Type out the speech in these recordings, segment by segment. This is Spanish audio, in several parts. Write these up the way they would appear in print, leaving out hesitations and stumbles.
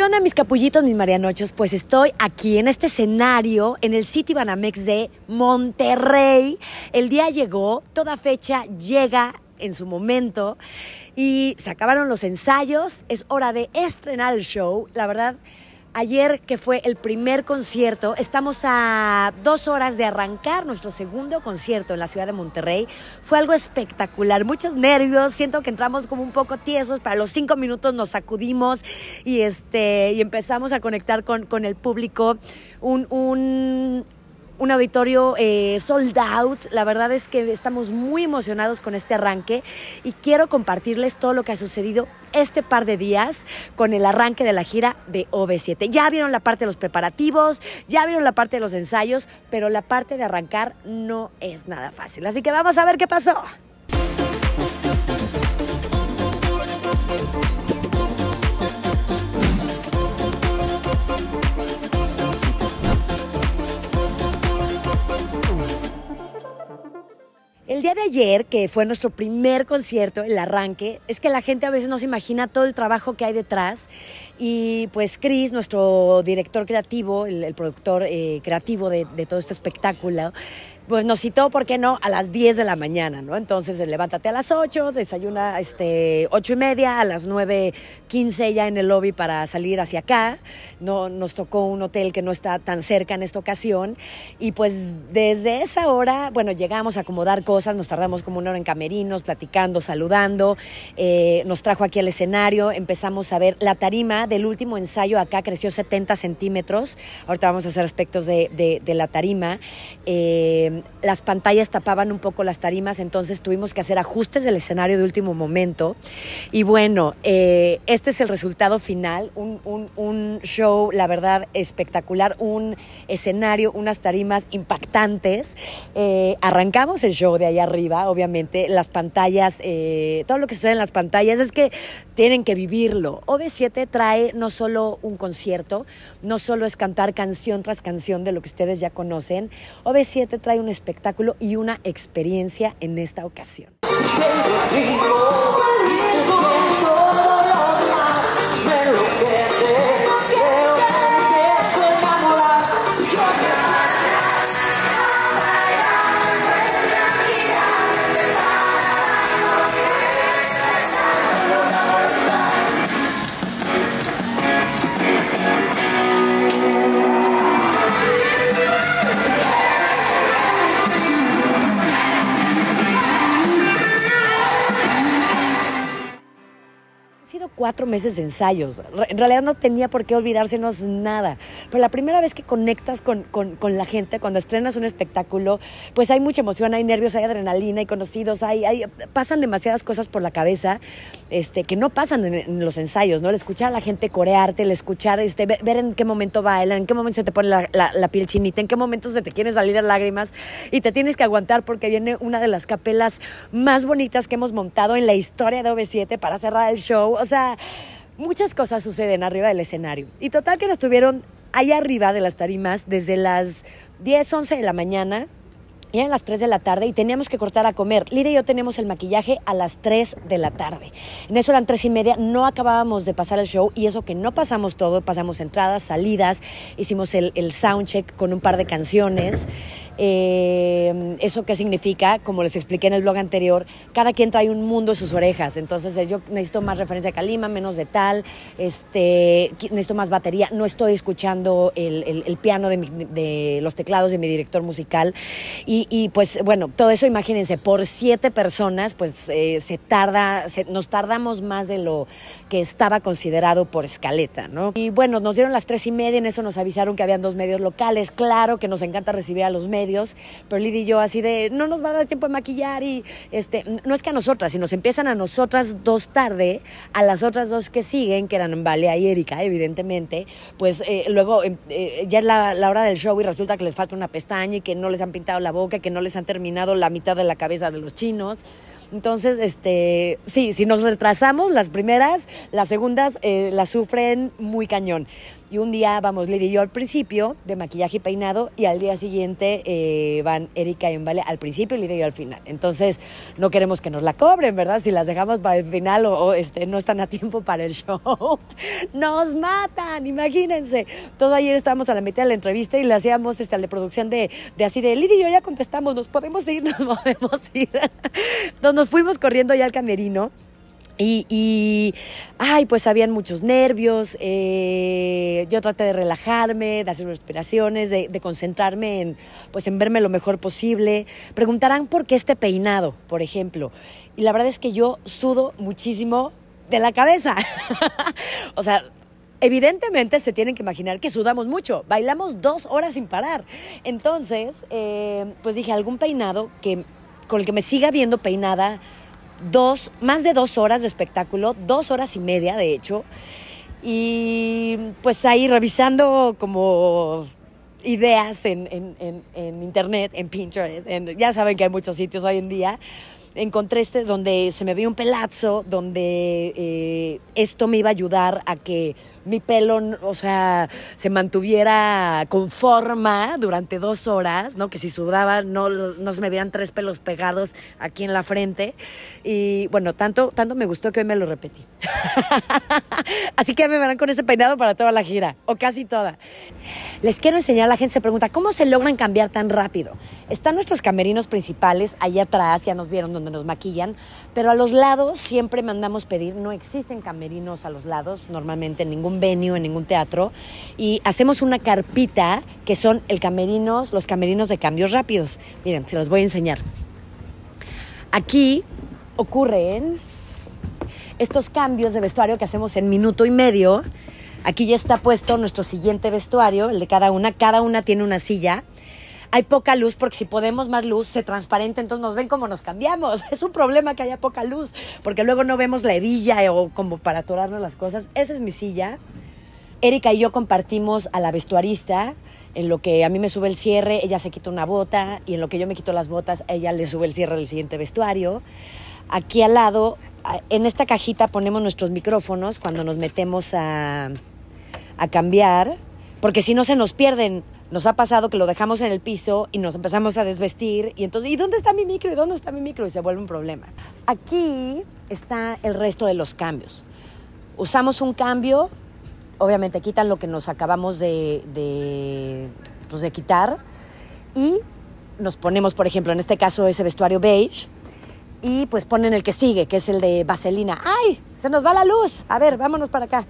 ¿Qué onda, mis capullitos, mis marianochos? Pues estoy aquí en este escenario, en el Citibanamex de Monterrey. El día llegó, toda fecha llega en su momento y se acabaron los ensayos. Es hora de estrenar el show. La verdad, ayer, que fue el primer concierto, estamos a 2 horas de arrancar nuestro segundo concierto en la ciudad de Monterrey. Fue algo espectacular, muchos nervios, siento que entramos como un poco tiesos, para los 5 minutos nos sacudimos y empezamos a conectar con el público. Un auditorio sold out. La verdad es que estamos muy emocionados con este arranque y quiero compartirles todo lo que ha sucedido este par de días con el arranque de la gira de OV7. Ya vieron la parte de los preparativos, ya vieron la parte de los ensayos, pero la parte de arrancar no es nada fácil. Así que vamos a ver qué pasó. El día de ayer, que fue nuestro primer concierto, el arranque, es que la gente a veces no se imagina todo el trabajo que hay detrás. Y pues Chris, nuestro director creativo, el productor creativo de todo este espectáculo, pues nos citó, ¿por qué no?, a las 10 de la mañana, ¿no? Entonces, levántate a las 8, desayuna 8:30, a las 9:15 ya en el lobby para salir hacia acá. No, nos tocó un hotel que no está tan cerca en esta ocasión. Y pues desde esa hora, bueno, llegamos a acomodar cosas, nos tardamos como 1 hora en camerinos, platicando, saludando. Nos trajo aquí al escenario, empezamos a ver la tarima del último ensayo acá, creció 70 centímetros. Ahorita vamos a hacer aspectos de la tarima. Las pantallas tapaban un poco las tarimas, entonces tuvimos que hacer ajustes del escenario de último momento. Y bueno, este es el resultado final, un show, la verdad, espectacular, un escenario, unas tarimas impactantes. Arrancamos el show de allá arriba, obviamente, las pantallas, todo lo que sucede en las pantallas es que tienen que vivirlo. OV7 trae no solo un concierto, no solo es cantar canción tras canción de lo que ustedes ya conocen. OV7 trae un espectáculo y una experiencia en esta ocasión. Han sido 4 meses de ensayos. En realidad no tenía por qué olvidársenos nada. Pero la primera vez que conectas con la gente, cuando estrenas un espectáculo, pues hay mucha emoción, hay nervios, hay adrenalina, hay conocidos, pasan demasiadas cosas por la cabeza que no pasan en los ensayos, ¿no? El escuchar a la gente corearte, el escuchar, ver en qué momento bailan, en qué momento se te pone la piel chinita, en qué momento se te quieren salir las lágrimas y te tienes que aguantar porque viene una de las capelas más bonitas que hemos montado en la historia de OV7 para cerrar el show. O sea, muchas cosas suceden arriba del escenario. Y total que nos tuvieron allá arriba de las tarimas desde las 10, 11 de la mañana. Y eran las 3 de la tarde y teníamos que cortar a comer. Lidia y yo teníamos el maquillaje a las 3 de la tarde. En eso eran 3:30, no acabábamos de pasar el show y eso que no pasamos todo, pasamos entradas, salidas, hicimos el soundcheck con un par de canciones. ¿Eso qué significa? Como les expliqué en el blog anterior, cada quien trae un mundo en sus orejas. Entonces yo necesito más referencia de Calima, menos de tal, necesito más batería, no estoy escuchando el piano de los teclados de mi director musical. Y pues bueno, todo eso, imagínense, por 7 personas, pues nos tardamos más de lo que estaba considerado por escaleta, ¿no? Y bueno, nos dieron las 3:30, en eso nos avisaron que habían 2 medios locales. Claro que nos encanta recibir a los medios, pero Lidia y yo así de, no nos va a dar tiempo de maquillar y no es que a nosotras, si nos empiezan a nosotras 2 tarde, a las otras 2 que siguen, que eran Valea y Erika, evidentemente, pues luego ya es la hora del show y resulta que les falta una pestaña y que no les han pintado la boca, que no les han terminado la mitad de la cabeza de los chinos. Entonces, sí, si nos retrasamos las primeras, las segundas las sufren muy cañón. Y un día vamos Lidia y yo al principio de maquillaje y peinado y al día siguiente van Erika y Vale al principio y Lidia y yo al final. Entonces no queremos que nos la cobren, ¿verdad? Si las dejamos para el final o no están a tiempo para el show, nos matan, imagínense. Entonces ayer estábamos a la mitad de la entrevista y le hacíamos al de producción de así de Lidia y yo ya contestamos, nos podemos ir. Entonces nos fuimos corriendo ya al camerino. Ay, pues habían muchos nervios, yo traté de relajarme, de hacer respiraciones, de concentrarme en verme lo mejor posible. Preguntarán por qué este peinado, por ejemplo, y la verdad es que yo sudo muchísimo de la cabeza. O sea, evidentemente se tienen que imaginar que sudamos mucho, bailamos 2 horas sin parar. Entonces, pues dije, algún peinado con el que me siga viendo peinada más de 2 horas de espectáculo, 2 horas y media de hecho, y pues ahí revisando como ideas en internet, en Pinterest, ya saben que hay muchos sitios hoy en día. Encontré donde se me veía un pelazo, donde esto me iba a ayudar a que mi pelo, o sea, se mantuviera con forma durante 2 horas, ¿no? Que si sudaba no se me vieran 3 pelos pegados aquí en la frente. Y bueno, tanto me gustó que hoy me lo repetí. Así que me verán con este peinado para toda la gira, o casi toda. Les quiero enseñar, la gente se pregunta, ¿cómo se logran cambiar tan rápido? Están nuestros camerinos principales allá atrás, ya nos vieron donde nos maquillan, pero a los lados siempre mandamos pedir, no existen camerinos a los lados, normalmente en ningún venue, en ningún teatro, y hacemos una carpita que son los camerinos de cambios rápidos. Miren, se los voy a enseñar. Aquí ocurren estos cambios de vestuario que hacemos en 1.5 minutos. Aquí ya está puesto nuestro siguiente vestuario, el de cada una tiene una silla. Hay poca luz porque si ponemos más luz se transparenta, entonces nos ven como nos cambiamos. Es un problema que haya poca luz porque luego no vemos la hebilla o como para atorarnos las cosas. Esa es mi silla. Erika y yo compartimos a la vestuarista. En lo que a mí me sube el cierre, ella se quita una bota, y en lo que yo me quito las botas, ella le sube el cierre del siguiente vestuario. Aquí al lado, en esta cajita ponemos nuestros micrófonos cuando nos metemos a cambiar, porque si no se nos pierden. Nos ha pasado que lo dejamos en el piso y nos empezamos a desvestir y entonces, ¿y dónde está mi micro? ¿Y dónde está mi micro? Y se vuelve un problema. Aquí está el resto de los cambios. Usamos un cambio, obviamente quitan lo que nos acabamos de quitar y nos ponemos, por ejemplo, en este caso ese vestuario beige y pues ponen el que sigue, que es el de vaselina. ¡Ay! ¡Se nos va la luz! A ver, vámonos para acá.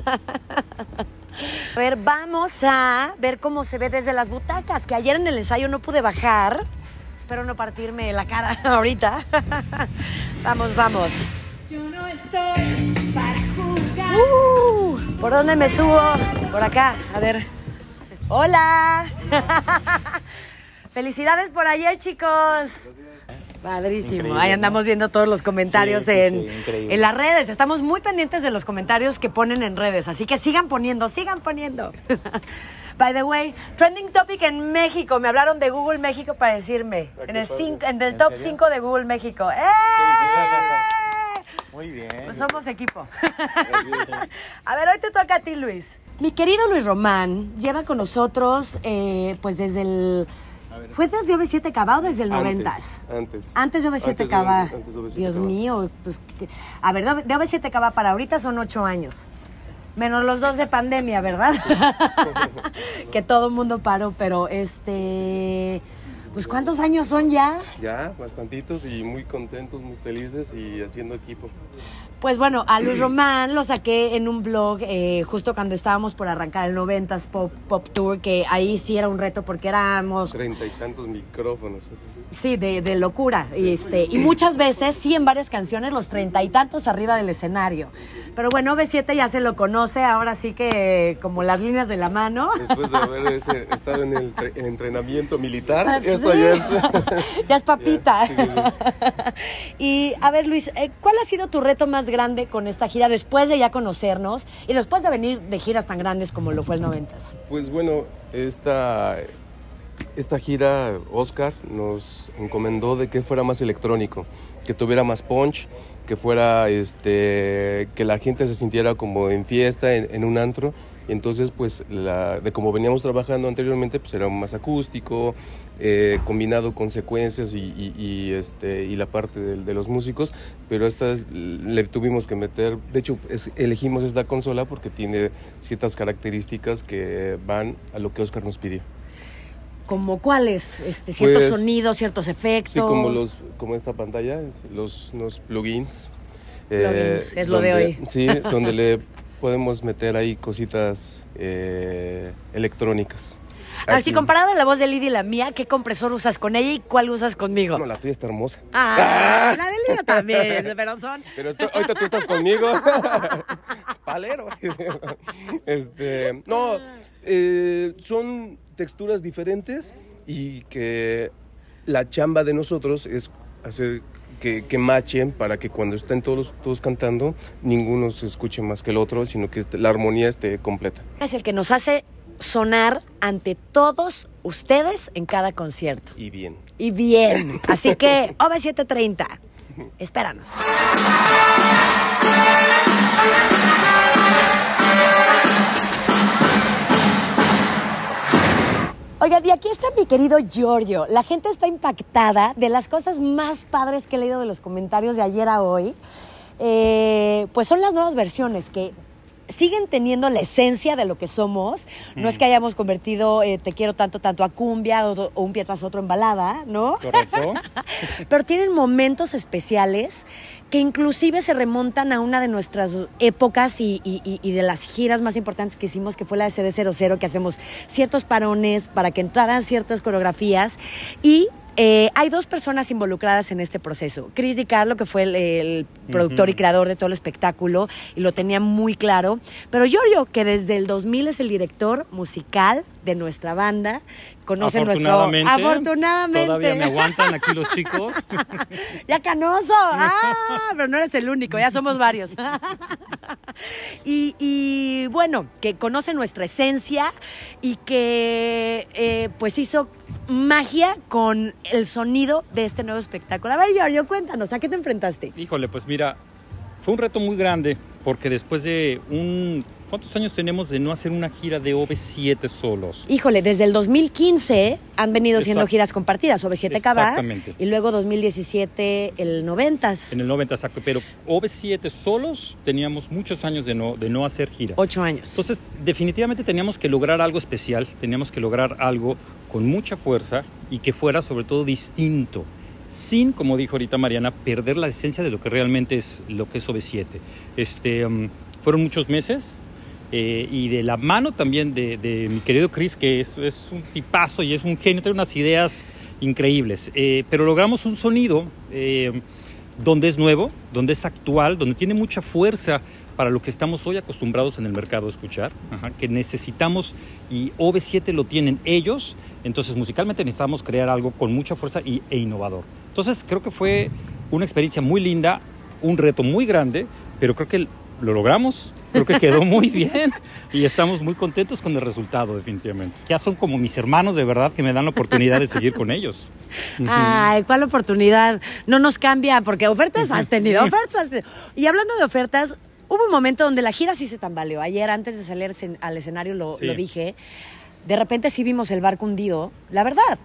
A ver, vamos a ver cómo se ve desde las butacas, que ayer en el ensayo no pude bajar. Espero no partirme la cara ahorita. Vamos. Yo no estoy para jugar. ¿Por dónde me subo? Por acá, a ver. ¡Hola! Felicidades por ayer, chicos. Padrísimo. Increíble, ahí andamos viendo todos los comentarios en las redes. Estamos muy pendientes de los comentarios que ponen en redes, así que sigan poniendo. By the way, trending topic en México. Me hablaron de Google México para decirme. En el top 5 de Google México. Muy bien. Pues somos equipo. A ver, hoy te toca a ti, Luis. Mi querido Luis Román lleva con nosotros pues desde el... ¿Fue desde OV7 Cava o desde el 90? Antes de OV7 Cava. Dios mío. Pues, a ver, de OV7 Cava para ahorita son 8 años. Menos los 2 de pandemia, ¿verdad? Que todo el mundo paró, pero pues ¿cuántos años son ya? Ya, bastantitos y muy contentos, muy felices y haciendo equipo. Pues bueno, a Luis Román lo saqué en un blog justo cuando estábamos por arrancar el 90s Pop Tour, que ahí sí era un reto porque éramos... 30 y tantos micrófonos. Sí, de locura. Sí. Y muchas veces, sí, en varias canciones, los 30 y tantos arriba del escenario. Pero bueno, OV7 ya se lo conoce, ahora sí que como las líneas de la mano. Después de haber estado en el entrenamiento militar, ¿sí? Esto ya es... Ya es papita. Ya, sí. Y a ver, Luis, ¿cuál ha sido tu reto más grande con esta gira después de ya conocernos y después de venir de giras tan grandes como lo fue el 90s? Pues bueno, esta esta gira Oscar nos encomendó de que fuera más electrónico, que tuviera más punch, que fuera que la gente se sintiera como en fiesta, en un antro. Y entonces, pues, de como veníamos trabajando anteriormente, pues era más acústico, combinado con secuencias y la parte de los músicos, pero esta le tuvimos que meter, de hecho, elegimos esta consola porque tiene ciertas características que van a lo que Oscar nos pidió. ¿Como cuáles? Ciertos Pues, sonidos, ciertos efectos. Sí, como esta pantalla, los plugins. Plugins, es lo de hoy. Sí, donde le podemos meter ahí cositas electrónicas. Si comparada la voz de Lidia y la mía, ¿qué compresor usas con ella y cuál usas conmigo? No, la tuya está hermosa. La de Lidia también, pero son... Pero ahorita tú estás conmigo. Palero. No, son texturas diferentes y que la chamba de nosotros es hacer que matchen para que cuando estén todos cantando, ninguno se escuche más que el otro, sino que la armonía esté completa. Es el que nos hace sonar ante todos ustedes en cada concierto. Y bien. Y bien. Así que, OV730, espéranos. Oigan, y aquí está mi querido Giorgio. La gente está impactada de las cosas más padres que he leído de los comentarios de ayer a hoy. Pues son las nuevas versiones que siguen teniendo la esencia de lo que somos. No es que hayamos convertido Te quiero tanto a cumbia o un pie tras otro en balada, ¿no? Correcto. Pero tienen momentos especiales que inclusive se remontan a una de nuestras épocas y de las giras más importantes que hicimos, que fue la de CD00, que hacemos ciertos parones para que entraran ciertas coreografías. Y hay dos personas involucradas en este proceso. Chris Di Carlo, que fue el productor y creador de todo el espectáculo, y lo tenía muy claro. Pero Giorgio, que desde el 2000 es el director musical de nuestra banda, conoce Afortunadamente. Afortunadamente. Todavía me aguantan aquí los chicos. ¡Ya canoso! Pero no eres el único, ya somos varios. y bueno, que conoce nuestra esencia y que pues hizo magia con el sonido de este nuevo espectáculo. A ver, Giorgio, cuéntanos, ¿a qué te enfrentaste? Híjole, pues mira, fue un reto muy grande porque después de ¿cuántos años tenemos de no hacer una gira de OV7 solos? Híjole, desde el 2015 han venido siendo giras compartidas, OV7 Cabá. Exactamente. Y luego 2017 el 90s. En el 90, exacto. Pero OV7 solos teníamos muchos años de no hacer gira. 8 años. Entonces, definitivamente teníamos que lograr algo especial, teníamos que lograr algo con mucha fuerza y que fuera sobre todo distinto, sin, como dijo ahorita Mariana, perder la esencia de lo que realmente es lo que es OV7. Fueron muchos meses. Y de la mano también de mi querido Chris, que es un tipazo y es un genio, tiene unas ideas increíbles. Pero logramos un sonido donde es nuevo, donde es actual, donde tiene mucha fuerza para lo que estamos hoy acostumbrados en el mercado a escuchar, que necesitamos, y OV7 lo tienen ellos. Entonces musicalmente necesitamos crear algo con mucha fuerza e innovador. Entonces creo que fue una experiencia muy linda, un reto muy grande, pero creo que lo logramos. Creo que quedó muy bien y estamos muy contentos con el resultado, definitivamente. Ya son como mis hermanos, de verdad, que me dan la oportunidad de seguir con ellos. Ay, ¿cuál oportunidad? No nos cambia, porque ofertas has tenido, Y hablando de ofertas, hubo un momento donde la gira sí se tambaleó. Ayer, antes de salir al escenario, lo dije. De repente sí vimos el barco hundido, la verdad.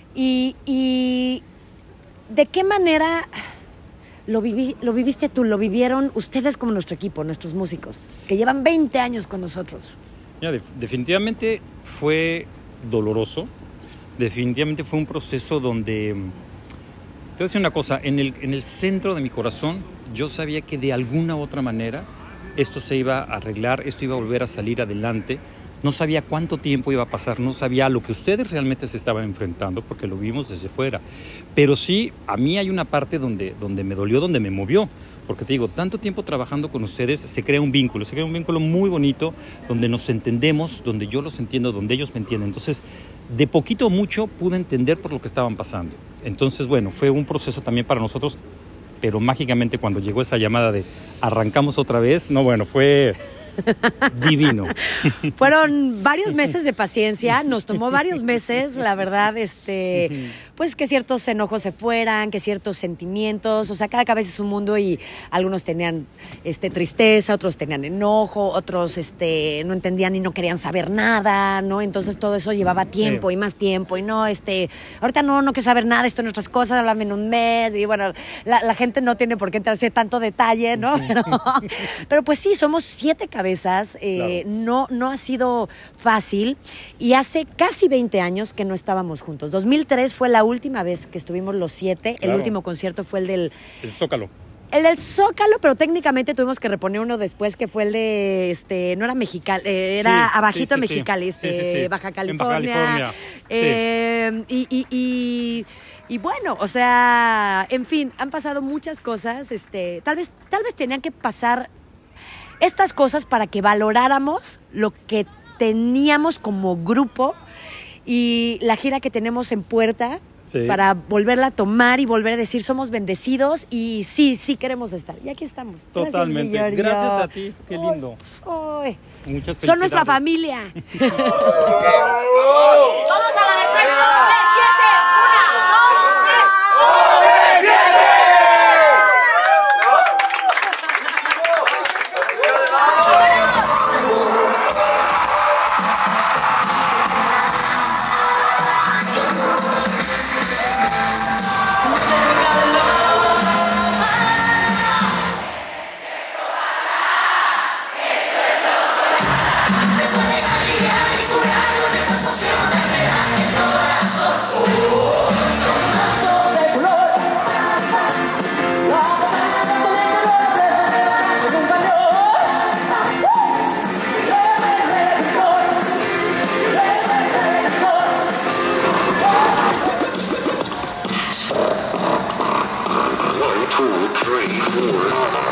Y ¿de qué manera lo viviste tú, lo vivieron ustedes como nuestro equipo, nuestros músicos, que llevan 20 años con nosotros? Mira, definitivamente fue doloroso, definitivamente fue un proceso donde, te voy a decir una cosa, en el centro de mi corazón yo sabía que de alguna u otra manera esto se iba a arreglar, esto iba a volver a salir adelante. No sabía cuánto tiempo iba a pasar, no sabía a lo que ustedes realmente se estaban enfrentando, porque lo vimos desde fuera. Pero sí, a mí hay una parte donde me dolió, donde me movió. Porque te digo, tanto tiempo trabajando con ustedes, se crea un vínculo muy bonito, donde nos entendemos, donde yo los entiendo, donde ellos me entienden. Entonces, de poquito o mucho pude entender por lo que estaban pasando. Entonces, bueno, fue un proceso también para nosotros, pero mágicamente cuando llegó esa llamada de arrancamos otra vez, no, bueno, fue Divino. Fueron varios meses de paciencia, nos tomó varios meses, la verdad, pues que ciertos enojos se fueran, que ciertos sentimientos, o sea, cada cabeza es un mundo y algunos tenían tristeza, otros tenían enojo, otros no entendían y no querían saber nada, ¿no? Entonces todo eso llevaba tiempo y más tiempo y no, ahorita no quiero saber nada, esto en otras cosas, háblame en un mes y bueno, la gente no tiene por qué entrarse tanto detalle, ¿no? Pero pues sí, somos 7 cabezas, claro. No ha sido fácil y hace casi 20 años que no estábamos juntos. 2003 fue la última vez que estuvimos los 7, claro. El último concierto fue el del Zócalo. El del Zócalo, pero técnicamente tuvimos que reponer uno después que fue el de, no era Mexicali, era sí, abajito sí, Mexicali, sí. Baja California. Y bueno, o sea, en fin, han pasado muchas cosas, tal vez tenían que pasar estas cosas para que valoráramos lo que teníamos como grupo y la gira que tenemos en puerta. Sí. Para volverla a tomar y volver a decir somos bendecidos y sí queremos estar. Y aquí estamos. Totalmente. Gracias a ti. Qué lindo. Muchas felicidades. Son nuestra familia. Vamos a la de 3, 7, 1, 2, 3. One, two, three, four.